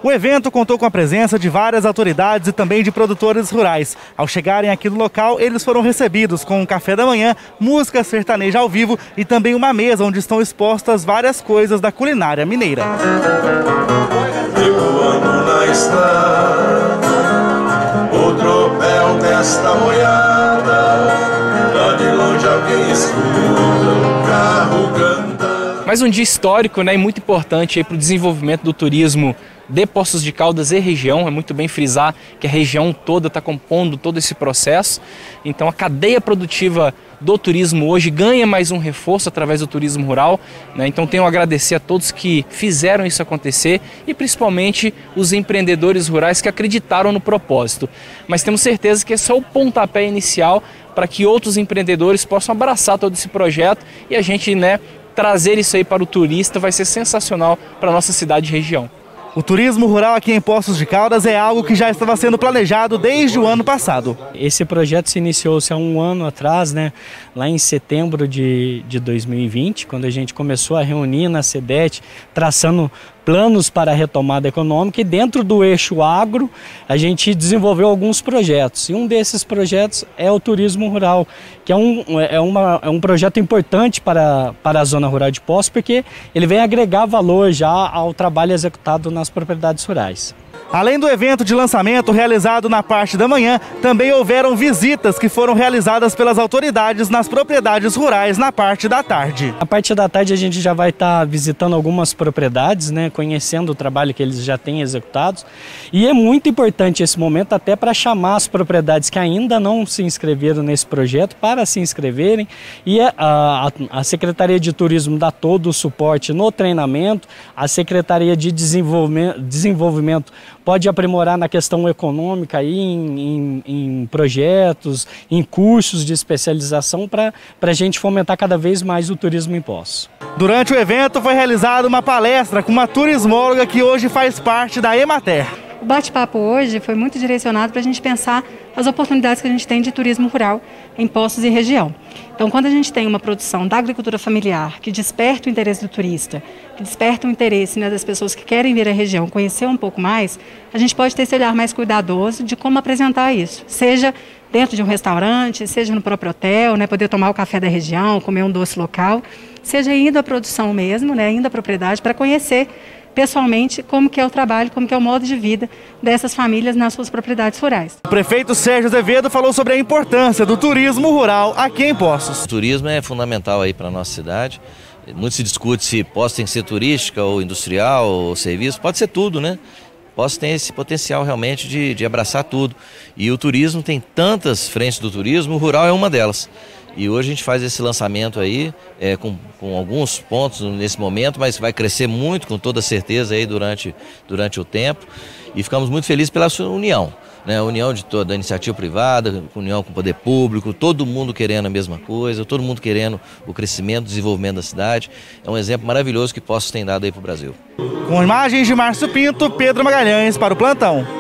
O evento contou com a presença de várias autoridades e também de produtores rurais. Ao chegarem aqui no local, eles foram recebidos com um café da manhã, música sertaneja ao vivo e também uma mesa onde estão expostas várias coisas da culinária mineira. Voando na estrada, o tropel desta boiada, lá de longe alguém escuta um carro cantar. Mais um dia histórico, né, e muito importante para o desenvolvimento do turismo de Poços de Caldas e região. É muito bem frisar que a região toda está compondo todo esse processo. Então a cadeia produtiva do turismo hoje ganha mais um reforço através do turismo rural, né? Então tenho a agradecer a todos que fizeram isso acontecer e principalmente os empreendedores rurais que acreditaram no propósito. Mas temos certeza que é só o pontapé inicial para que outros empreendedores possam abraçar todo esse projeto e a gente, né, trazer isso aí para o turista vai ser sensacional para a nossa cidade e região. O turismo rural aqui em Poços de Caldas é algo que já estava sendo planejado desde o ano passado. Esse projeto se iniciou-se há um ano atrás, né, lá em setembro de 2020, quando a gente começou a reunir na SEDET, traçando planos para a retomada econômica, e dentro do eixo agro a gente desenvolveu alguns projetos. E um desses projetos é o turismo rural, que é um projeto importante para a zona rural de Poços, porque ele vem agregar valor já ao trabalho executado nas propriedades rurais. Além do evento de lançamento realizado na parte da manhã, também houveram visitas que foram realizadas pelas autoridades nas propriedades rurais na parte da tarde. Na parte da tarde a gente já vai estar visitando algumas propriedades, né, conhecendo o trabalho que eles já têm executados. E é muito importante esse momento até para chamar as propriedades que ainda não se inscreveram nesse projeto para se inscreverem. E a Secretaria de Turismo dá todo o suporte no treinamento, a Secretaria de Desenvolvimento pode aprimorar na questão econômica aí, em projetos, em cursos de especialização para a gente fomentar cada vez mais o turismo em Poços. Durante o evento foi realizada uma palestra com uma turismóloga que hoje faz parte da Emater. O bate-papo hoje foi muito direcionado para a gente pensar as oportunidades que a gente tem de turismo rural em Poços e região. Então, quando a gente tem uma produção da agricultura familiar que desperta o interesse do turista, que desperta o interesse, né, das pessoas que querem vir à região conhecer um pouco mais, a gente pode ter esse olhar mais cuidadoso de como apresentar isso, seja dentro de um restaurante, seja no próprio hotel, né, poder tomar o café da região, comer um doce local, seja indo à produção mesmo, né, indo à propriedade para conhecer pessoalmente como que é o trabalho, como que é o modo de vida dessas famílias nas suas propriedades rurais. O prefeito Sérgio Azevedo falou sobre a importância do turismo rural aqui em Poços. O turismo é fundamental aí para a nossa cidade. Muito se discute se Poços tem que ser turística ou industrial ou serviço, pode ser tudo, né? Poços tem esse potencial realmente de abraçar tudo. E o turismo tem tantas frentes do turismo, o rural é uma delas. E hoje a gente faz esse lançamento aí, com alguns pontos nesse momento, mas vai crescer muito, com toda certeza, aí durante o tempo. E ficamos muito felizes pela sua união, né? A união de toda a iniciativa privada, união com o poder público, todo mundo querendo a mesma coisa, todo mundo querendo o crescimento, o desenvolvimento da cidade. É um exemplo maravilhoso que Poços tem dado aí para o Brasil. Com imagens de Márcio Pinto, Pedro Magalhães para o Plantão.